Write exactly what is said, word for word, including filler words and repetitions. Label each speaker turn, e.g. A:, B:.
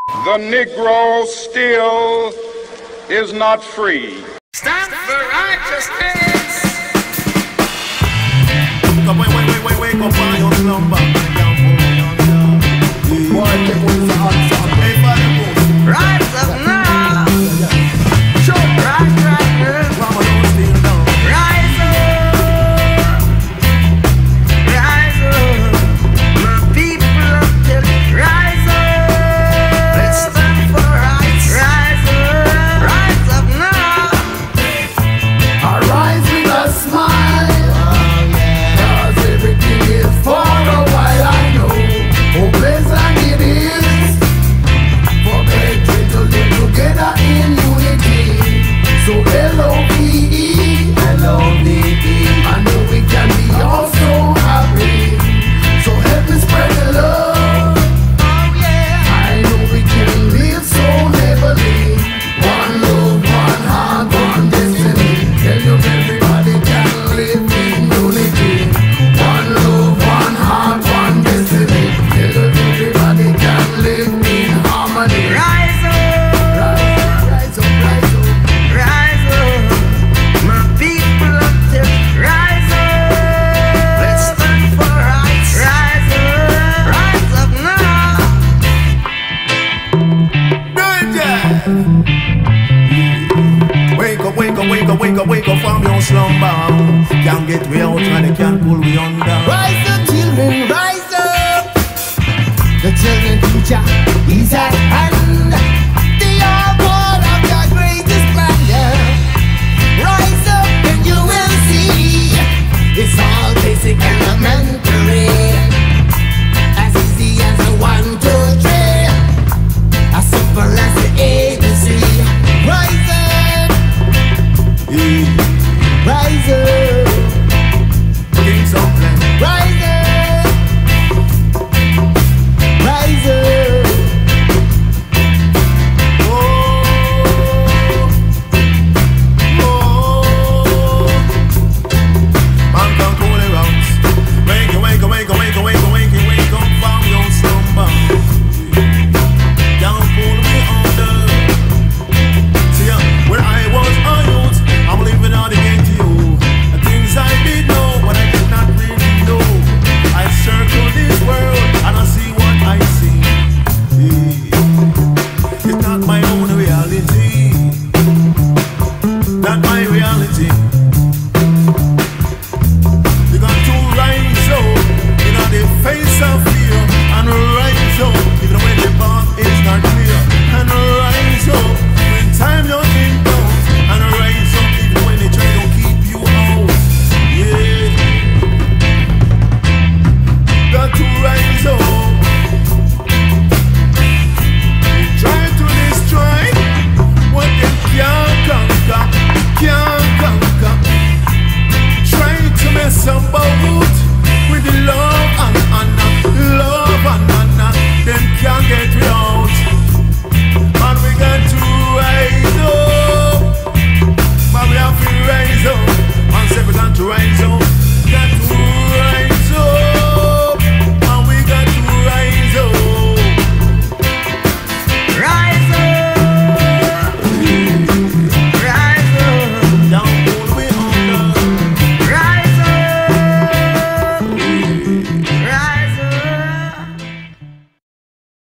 A: The Negro still is not free.
B: Stand for righteousness.
C: Wait, wait, wait, wait, wait, go find your number. Hey, Father Goose.
B: Rise up now. Rise, rise, rise. Rise up. Rise up. My people up there. Rise up. Let's stand for rights. Rise up. Rise up now.
D: I rise with a smile. Cause everything is for a while. I know how pleasant it is for brethren to live together in unity. So L O V E, L O V E, I know we can be all so happy. So help me spread the love.
B: Oh yeah.
D: I know we can live so heavily. One love, one heart, one destiny. Tell you everybody can live in unity. One love, one heart, one destiny. Tell you everybody can live in harmony.
B: Rise up.
D: Rise up, rise up.
B: Rise up, my people up there. Rise up, let's stand for rights. Rise up, rise up now.
C: Wake up, wake up, wake up, wake up, wake up from your slumber. Can't get way out and they can't pull me under.
D: Rise up, children, rise up. The children teacher is at